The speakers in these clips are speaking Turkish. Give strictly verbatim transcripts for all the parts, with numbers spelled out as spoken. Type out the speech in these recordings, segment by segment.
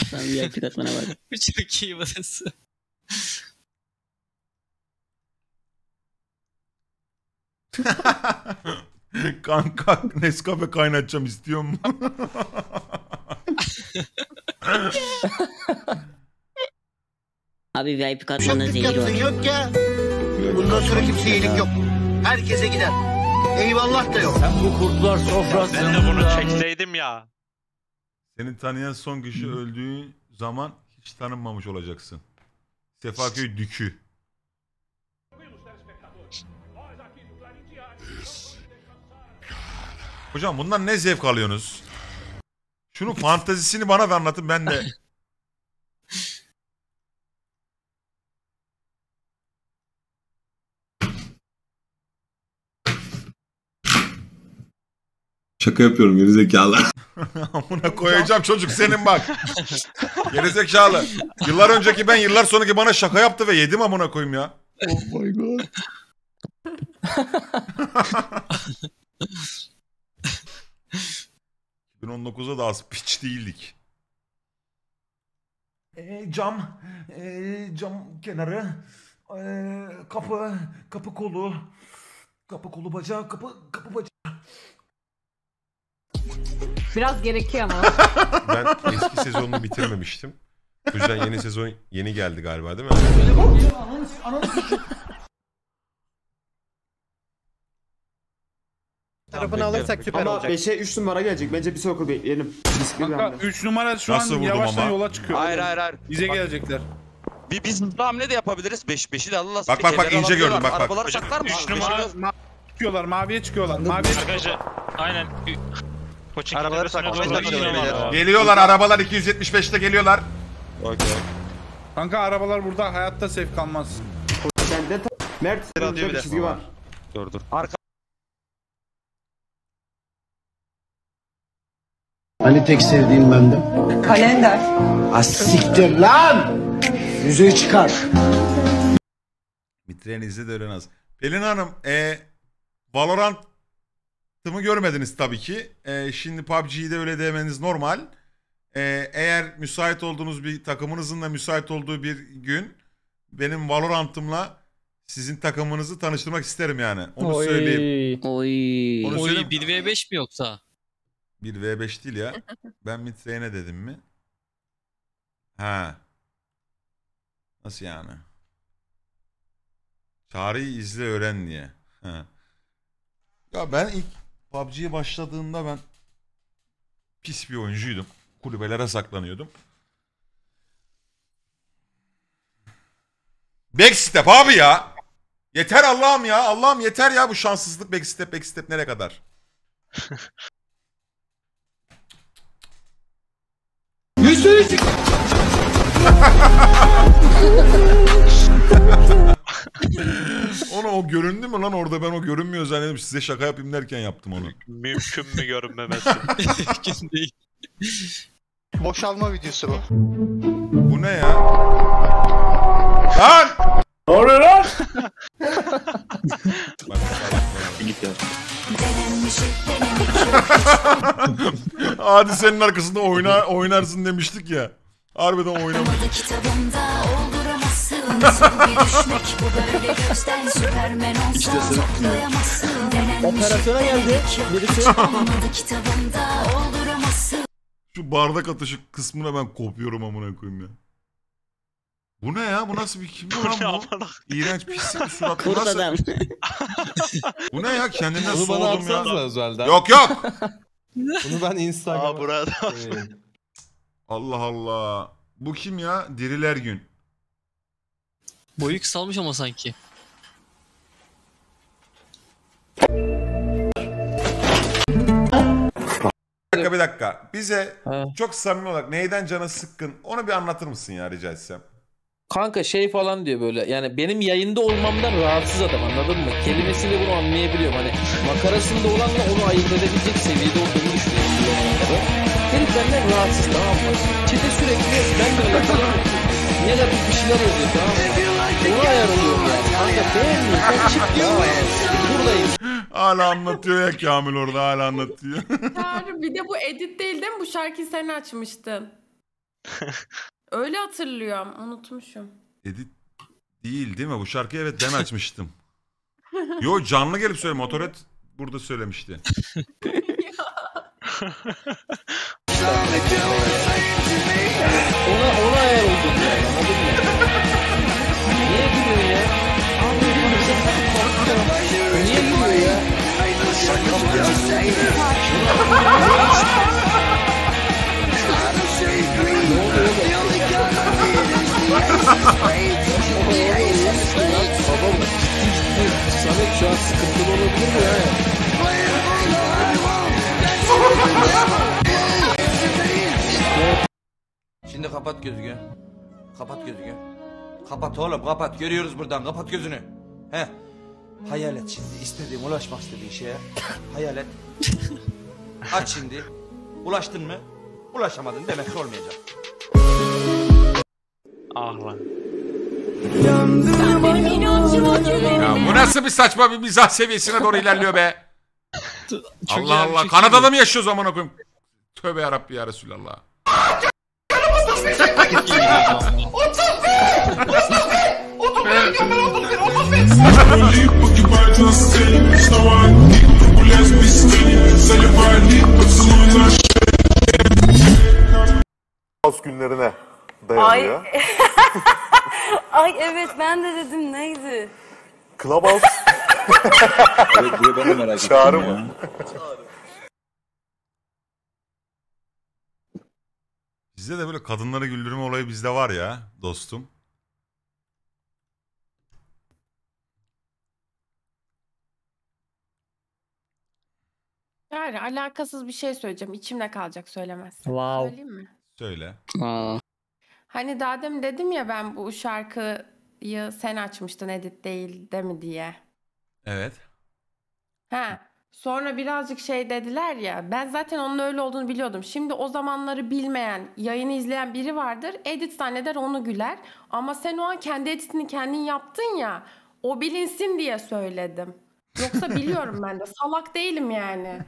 Sen V I P katmana bak. Çok iyi burası. Kanka Nescafe kaynatacağım istiyor mu? Abi V I P katmanın zehri var. Yok ya. Bundan sonra kimseye iyilik yok. Herkese gider. Eyvallah da yok. Sen bu kurtlar sofrasında. Ben de bunu çekseydim ya. Seni tanıyan son kişi öldüğü zaman hiç tanınmamış olacaksın. Sefaköy Dükü. Hocam bundan ne zevk alıyorsunuz? Şunun fantezisini bana da anlatın ben de. Şaka yapıyorum gerizekalı. Amına koyacağım çocuk senin bak. Gerizekalı. Yıllar önceki ben yıllar sonraki bana şaka yaptı ve yedim amına koyayım ya. Oh my god. iki bin on dokuzda da az piç değildik. E, cam, e, cam kenarı, e, kapı, kapı kolu, kapı kolu bacağı, kapı kapı bacağı. Biraz gerekiyor ama. Ben eski sezonunu bitirmemiştim. O yüzden yeni sezon yeni geldi galiba değil mi? Tarafını alırsak süper Ama olacak. beşe üç numara gelecek. Bence bir circle bekleyelim. Kanka üç numara şu Nasıl an vurdum yavaştan ama? yola çıkıyor. Hayır hayır hayır. Bize Bak, gelecekler. Bir biz hızlı hamle de yapabiliriz. beş beşi de alırlar. Bak, bak, bak, ince gördüm, bak, bak. Arabaları saklar mı? üç numara ma çıkıyorlar, maviye çıkıyorlar. Maviye çıkıyorlar. Aynen. Arabaları saklar. Geliyorlar arabalar iki yüz yetmiş beşte geliyorlar. Okey. Kanka arabalar burada hayatta safe kalmaz. Sende Mert Radyo bir de. çizgi var. Dur dur. Arka Hani tek sevdiğim bendim. Kalender. Asiktir lan! Yüzüğü çıkar. Mitrenizi de öğrenaz. Pelin Hanım, e, Valorant'ımı görmediniz tabii ki. E, şimdi P U B G'yi de öyle demeniz normal. E, eğer müsait olduğunuz bir takımınızın da müsait olduğu bir gün benim Valorant'ımla sizin takımınızı tanıştırmak isterim yani. Onu Oy. söyleyeyim. Oy. Onu Oy söyleyeyim. bir ve beş mi yoksa? bir ve beş değil ya. Ben Mitreyne dedim mi? Ha. Nasıl yani? Çağrı'yı izle öğren diye. Ha. Ya ben ilk P U B G'ye başladığımda ben pis bir oyuncuydum. Kulübelere saklanıyordum. Backstep abi ya. Yeter Allah'ım ya. Allah'ım yeter ya bu şanssızlık. Backstep backstep nereye kadar? Yüzüğü çıkar. Onu o göründü mü lan orada, ben o görünmüyor zannedip size şaka yapayım derken yaptım onu. mümkün mü görünmemesi? Mümkün değil. Boşalma videosu bu. Bu ne ya? Lan! Ne oluyor lan? Hadi senin arkasında oyna, oynarsın demiştik ya. Harbiden oynamadı. Operasyona geldi. Birisi. Şu bardak atışı kısmına ben kopuyorum amına koyayım ya. Bu ne ya? Bu nasıl bir kim bu lan bu? İğrenç pis bir surat. Bu Kurt nasıl? adam. Bu ne ya? Kendinden Bunu bana soğudum ya. atsanıza özelden. Yok yok. Bunu ben Instagram'a... Aa burada. Allah Allah. Bu kim ya? Diriler gün. Boyu kısalmış ama sanki. Bir dakika bir dakika. Bize Ha. çok samimi olarak neyden canı sıkkın onu bir anlatır mısın ya rica etsem? Kanka şey falan diyor böyle. Yani benim yayında olmamdan rahatsız adam, anladın mı? Kelimesiyle bunu anlayabiliyorum. Hani makarasında olanla onu ayırt edebilecek seviyede olduğunu düşünüyorum bu zamana kadar. Herif benden rahatsız, tamam mı? Çete sürekli ben de yapıyorum. Negatif bir şeyler yazıyor, tamam mı? Ona ayar oluyorum yani. Kanka beğenmiyor. Sen çık diyor. Buradayım. Hala anlatıyor ya Kamil orada hala anlatıyor. Çağrı, bir de bu edit değil değil mi? Bu şarkıyı sen açmıştın. Öyle hatırlıyorum. Unutmuşum. Edit değil değil mi? Bu şarkıyı evet ben açmıştım. Yo canlı gelip söyle. Motoret burada söylemişti. Ona, ona ayar oldum yani, anladın mı? Niye gülüyor ya? Niye gülüyor ya? Babam Samet şu an sıkıntılı olabilir mi ya? Şimdi kapat gözünü. Kapat gözünü. Kapat oğlum kapat. Görüyoruz buradan. Kapat gözünü. He. Hayal et şimdi. İstediğin, ulaşmak istediğin şeye. Hayal et. Aç şimdi. Ulaştın mı? Ulaşamadın demek ki olmayacak. Ah lan. Ya bu nasıl bir saçma bir mizah seviyesine doğru ilerliyor be. Çok Allah iyi bir Allah. şey Kanada'da çıkıyor. mı yaşıyoruz amına koyayım? Tövbe yarabbi ya Resulallah. günlerine dayanıyor. Ay. Ay evet ben de dedim neydi? Clubhouse. Evet, buraya ben de merak ettim. Çağrı mı? Bizde de böyle kadınları güldürme olayı bizde var ya dostum. Yani alakasız bir şey söyleyeceğim. İçimde kalacak söylemezsem. Wow. Söyleyeyim mi? Söyle. Aa. Hani daha demin dedim ya ben bu şarkıyı sen açmıştın edit değil de mi diye. Evet. Ha. Sonra birazcık şey dediler ya ben zaten onun öyle olduğunu biliyordum. Şimdi o zamanları bilmeyen, yayını izleyen biri vardır. Edit zanneder onu güler. Ama sen o an kendi editini kendin yaptın ya. O bilinsin diye söyledim. Yoksa biliyorum ben de. Salak değilim yani.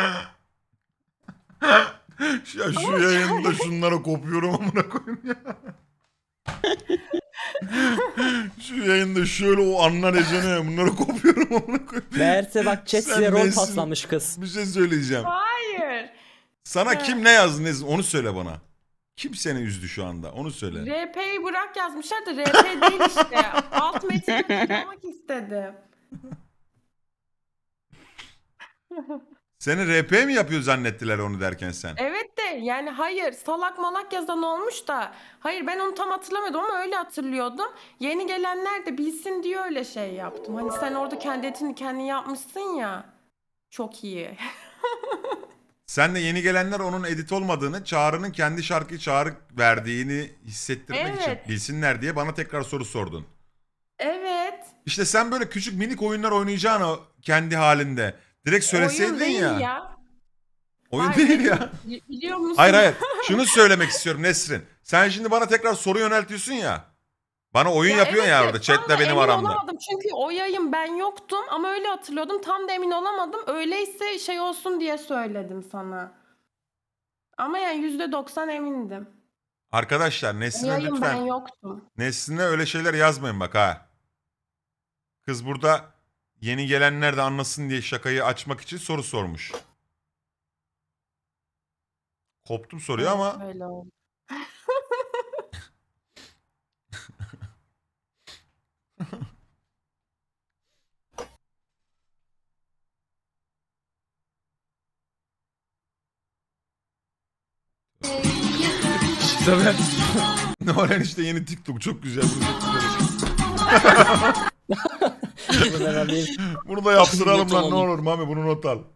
Ya şu yayında şunlara kopuyorum amına koyayım ya. Şu yayında şöyle o anlar ecene bunlara kopuyorum amına koyayım. Meğerse bak chat Sen size rol nesin? paslamış kız. Bir şey söyleyeceğim. Hayır. Sana Ha. kim ne yazdı Nezin onu söyle bana. Kim seni üzdü şu anda onu söyle. R P'yi bırak yazmışlar da R P değil işte. Alt metini tıklamak istedim. Seni R P mi yapıyor zannettiler onu derken sen? Evet de yani hayır salak malak yazan olmuş da hayır ben onu tam hatırlamıyordum ama öyle hatırlıyordum. Yeni gelenler de bilsin diye öyle şey yaptım. Hani sen orada kendi etini kendin yapmışsın ya. Çok iyi. Sen de yeni gelenler onun edit olmadığını, Çağrı'nın kendi şarkıyı Çağrı verdiğini hissettirmek Evet. için bilsinler diye bana tekrar soru sordun. Evet. İşte sen böyle küçük minik oyunlar oynayacağını kendi halinde direkt söyleseydin Oyun değil ya. ya. Oyun Hayır, değil dedim, ya. bi- Biliyor musun? Hayır hayır. Şunu söylemek istiyorum Nesrin. Sen şimdi bana tekrar soru yöneltiyorsun ya. Bana oyun Ya yapıyorsun evet ya de orada. tam Chat'le da benim emin aramda. olamadım. Çünkü o yayın ben yoktum ama öyle hatırlıyordum. Tam da emin olamadım. Öyleyse şey olsun diye söyledim sana. Ama yani yüzde doksan emindim. Arkadaşlar O Nesrin'e yayın ben lütfen yoktum. Nesrin'e öyle şeyler yazmayın bak ha. Kız burada yeni gelenler de anlasın diye şakayı açmak için soru sormuş. Koptum soruyor ama Öyle oldu. ne var yani işte yeni TikTok çok güzel. Bunu da yaptıralım Not lan ne alalım. olur Mami bunu not al.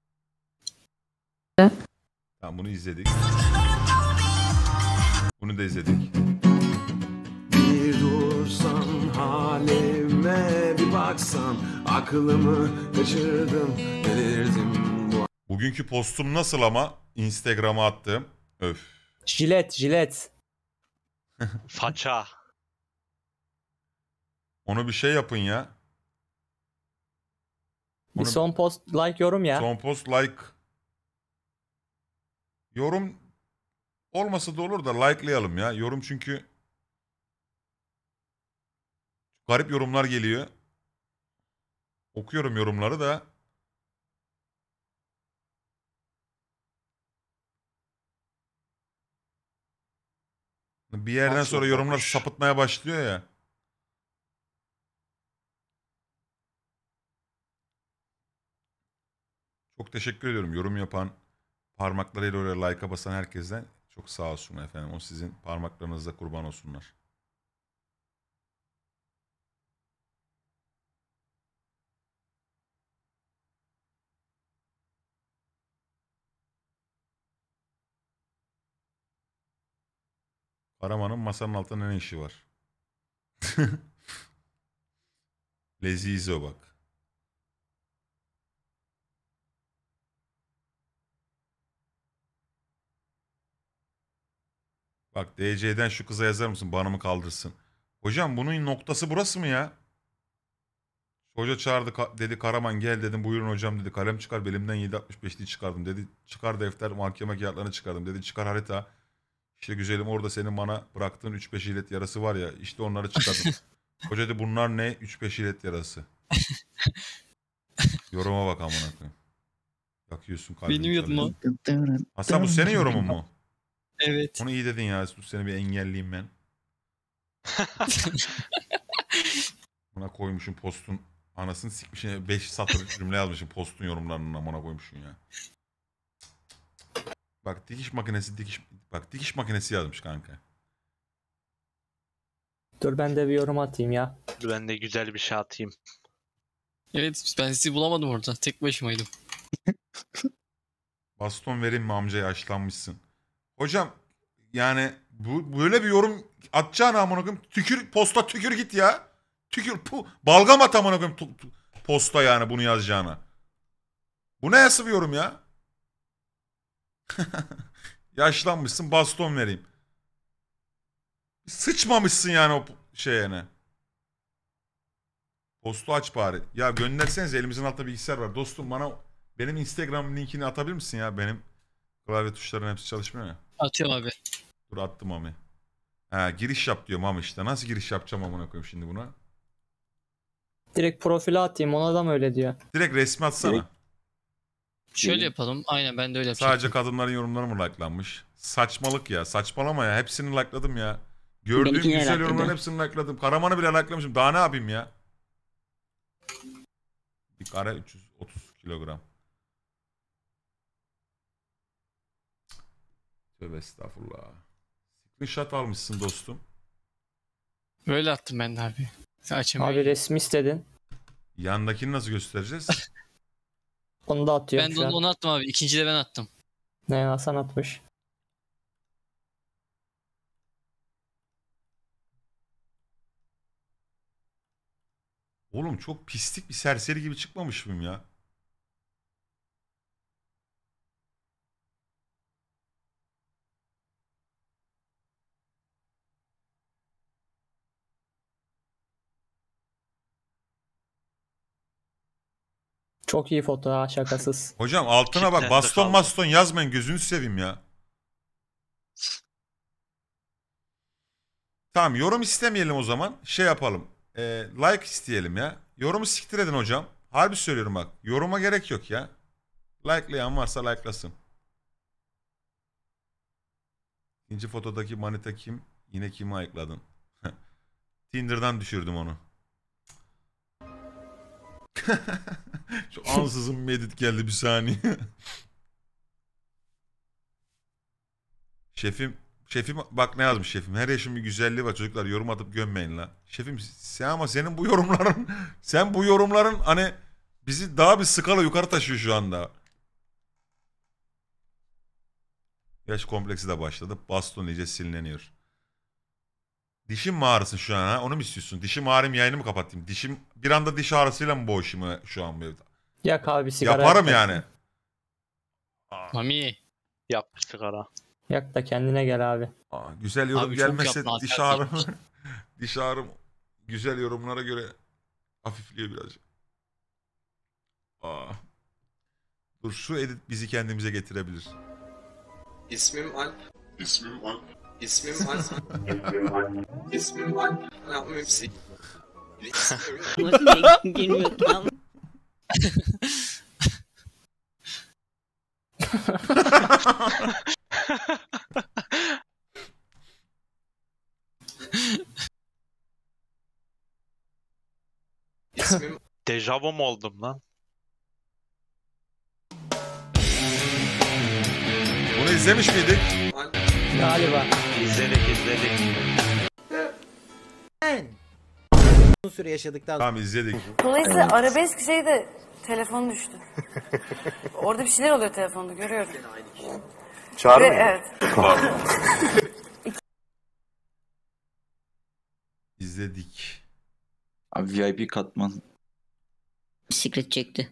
Tamam bunu izledik. Bunu da izledik. Bir dursan halime bir baksan aklımı kaçırdım delirdim bu. Bugünkü postum nasıl ama Instagram'a attım. Öf. Jilet jilet. Faça. Onu bir şey yapın ya. Bir Onu- son post like yorum ya. Son post like. Yorum olmasa da olur da like'layalım ya. Yorum çünkü garip yorumlar geliyor. Okuyorum yorumları da. Bir yerden Nasıl sonra yorumlar olmuş? sapıtmaya başlıyor ya. Çok teşekkür ediyorum yorum yapan, parmaklarıyla oraya like'a basan herkesten. Çok sağ olsun efendim. O sizin parmaklarınızda kurban olsunlar. Karaman'ın masanın altında ne işi var? Lezizo bak. Bak D C'den şu kıza yazar mısın? Bana mı kaldırsın? Hocam bunun noktası burası mı ya? Hoca çağırdı ka- dedi Karaman gel dedim buyurun hocam dedi. Kalem çıkar belimden yedi altmış beşliği çıkardım dedi. Çıkar defter mahkeme kağıtlarını çıkardım dedi. Çıkar harita. İşte güzelim orada senin bana bıraktığın üç beş ilet yarası var ya işte onları çıkardım. Hoca dedi bunlar ne? üç beş ilet yarası. Yoruma bak amına koyayım. Yakıyorsun kalbini. Bilmiyordum o. Hasan bu senin yorumun mu? Evet. Onu iyi dedin ya. Dur seni bir engelleyeyim ben. Buna koymuşum postun anasını sikmişim. beş satır cümle yazmışım postun yorumlarının amına koymuşum ya. Bak dikiş makinesi dikiş bak dikiş makinesi yazmış kanka. Dur ben de bir yorum atayım ya. Ben de güzel bir şey atayım. Evet ben sizi bulamadım orada. Tek başımaydım. Baston vereyim mi amca yaşlanmışsın. Hocam yani bu böyle bir yorum atacağına amına koyayım tükür posta tükür git ya. Tükür pu, balgam at amına koyayım tu- tu- posta yani bunu yazacağına. Bu ne nasıl bir yorum ya? Yaşlanmışsın baston vereyim. Sıçmamışsın yani o şeye ne. Postu aç bari. Ya gönderseniz elimizin altında bilgisayar var. Dostum bana benim Instagram linkini atabilir misin ya? Benim klavye tuşlarının hepsi çalışmıyor ya. Atıyorum abi. Dur attım Mami. Ha giriş yap diyor Mami işte. Nasıl giriş yapacağım amına koyayım şimdi buna? Direkt profile atayım ona da mı öyle diyor? Direkt resmi atsana. Direkt- Şöyle yapalım. Aynen ben de öyle yapacağım. Sadece kadınların yorumları mı like'lanmış? Saçmalık ya. Saçmalama ya. Hepsini like'ladım ya. Gördüğüm Benimkini güzel like'ladın. yorumların hepsini like'ladım. Karaman'ı bile like'lamışım. Daha ne yapayım ya? Bir kare üç yüz otuz kilogram. Tövbe estağfurullah. Screenshot almışsın dostum. Böyle attım ben de abi. Sen açamayın. Abi resmi istedin. Yandakini nasıl göstereceğiz? Onu da atıyorum Ben de şu onu, an. onu attım abi. İkinci de ben attım. Ne Hasan atmış. Oğlum çok pislik bir serseri gibi çıkmamış mıyım ya? Çok iyi foto ha şakasız. Hocam altına bak Kitlendi baston kaldı. maston yazmayın gözünü seveyim ya. Tamam yorum istemeyelim o zaman. Şey yapalım. Ee, like isteyelim ya. Yorumu siktir edin hocam. Harbi söylüyorum bak. Yoruma gerek yok ya. Like'layan varsa like'lasın. İkinci fotodaki manita kim? Yine kimi ayıkladın? Tinder'dan düşürdüm onu. Şu ansızın bir edit geldi bir saniye. Şefim, şefim bak ne yazmış şefim. Her yaşın bir güzelliği var çocuklar yorum atıp gömmeyin la. Şefim sen ama senin bu yorumların sen bu yorumların hani bizi daha bir skala yukarı taşıyor şu anda. Yaş kompleksi de başladı. Baston iyice sinirleniyor. Dişim mi ağrısın şu an ha? Onu mu istiyorsun? Dişim ağrım yayını mı kapatayım? Dişim bir anda diş ağrısıyla mı boğuşayım şu an bu evde? Yak abi sigara. Yaparım yakacaksın. yani. Mami. Yap sigara. Yak da kendine gel abi. Aa, güzel yorum Abi çok gelmezse yapma, diş hassas ağrım diş ağrım güzel yorumlara göre hafifliyor birazcık. Aa. Dur şu edit bizi kendimize getirebilir. İsmim Alp. İsmim var. İsmim var. İsmim var. Ama hepsi. İsmim Dejavu mu oldum lan? Bunu izlemiş miydik? Galiba. İzledik izledik. Uzun süre yaşadıktan Tamam izledik. Dolayısıyla arabesk şeyde telefon düştü. Orada bir şeyler oluyor telefonda görüyorum. Çağrı Ve- mı? Evet. İzledik. Abi V I P katman. Secret çekti.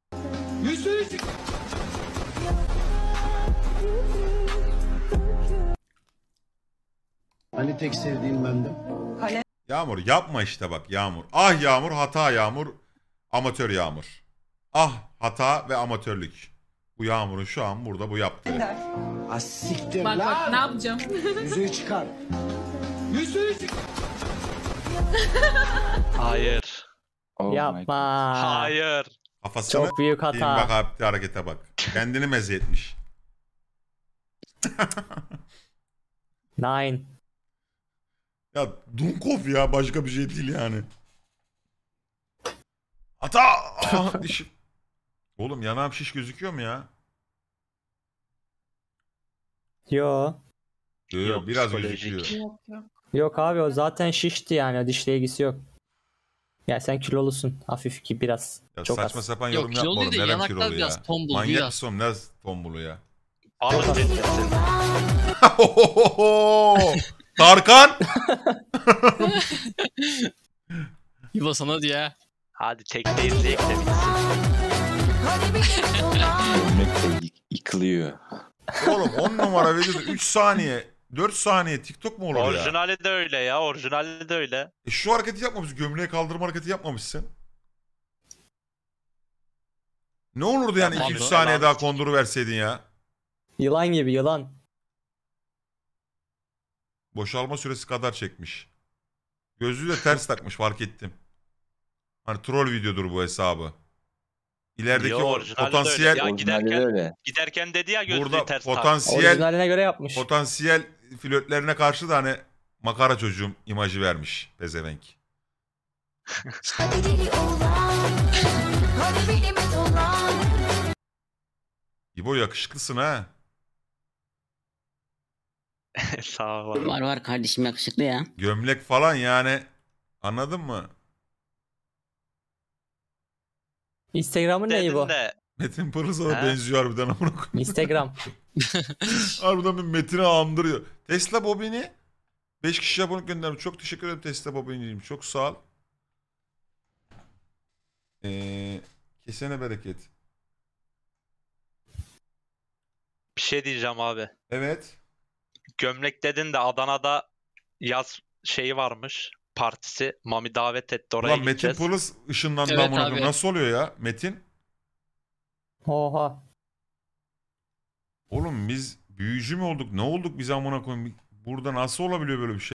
Hani tek sevdiğim bendim. Yağmur yapma işte bak Yağmur. Ah Yağmur, hata Yağmur, amatör Yağmur. Ah hata ve amatörlük. Bu Yağmur'un şu an burada bu yaptığı. Ah siktir Bak bak ne yapacağım? Yüzüğü çıkar. Hayır. Yapma. Hayır. Kafasını Çok büyük hata. İn bak abi harekete bak. Kendini meze etmiş. Nine. Ya Dunkov ya başka bir şey değil yani. Hata! Ah, dişim. Oğlum yanağım şiş gözüküyor mu ya? Yo. Yok, Yok, biraz psikolojik. gözüküyor. Yok yok. Yok abi o zaten şişti yani. O dişle ilgisi yok. Ya sen kilolusun. Hafif ki biraz. Ya Çok saçma az. sapan Yok, yorum kilolu yapma oğlum. değil de Nerem yanaklar kilolu ya? biraz tombul, Manyak biraz. mısın oğlum? Ne tombulu ya? Alın ceketin. Tarkan! İbo sana diye. Hadi tekte izleyek de bitsin. Gömlek de yık- yıkılıyor. Oğlum on numara videoda üç saniye, dört saniye TikTok mu olur ya? Orijinali de öyle ya. Orijinali de öyle. E şu hareketi yapmamışsın. Gömleği kaldırma hareketi yapmamışsın. Ne olurdu yani iki üç Yapmadı. saniye Yalan. daha konduru verseydin ya? Yılan gibi yılan. Boşalma süresi kadar çekmiş. Gözlüğü de ters takmış fark ettim. Hani troll videodur bu hesabı. İlerideki Yo, o orijinali de potansiyel öyle. Ya Orijinali giderken, öyle. giderken dedi ya gözlüğü burada ters tak. potansiyel Orijinaline göre yapmış. potansiyel flörtlerine karşı da hani makara çocuğum imajı vermiş pezevenk. İbo yakışıklısın ha. Sağ ol. Var var kardeşim yakışıklı ya. Gömlek falan yani anladın mı? Instagram'ın ne bu? Dedin de Metin Pırıl'sa da He? benziyor harbiden amına koyayım. Instagram. Harbiden bir Metin'i andırıyor. Tesla Bobini beş kişi abonelik göndermiş. Çok teşekkür ederim Tesla Bobini'ciğim. Çok sağ ol. Ee, kesene bereket. bir şey diyeceğim abi. Evet. Gömlek dedin de Adana'da yaz şeyi varmış. Partisi. Mami davet etti oraya Ulan Metin gideceğiz. Pırıl ışınlandı Evet amına abi. koyayım. Nasıl oluyor ya Metin? Oha. Oğlum biz büyücü mü olduk? Ne olduk biz amına koyayım? Burada nasıl olabiliyor böyle bir şey?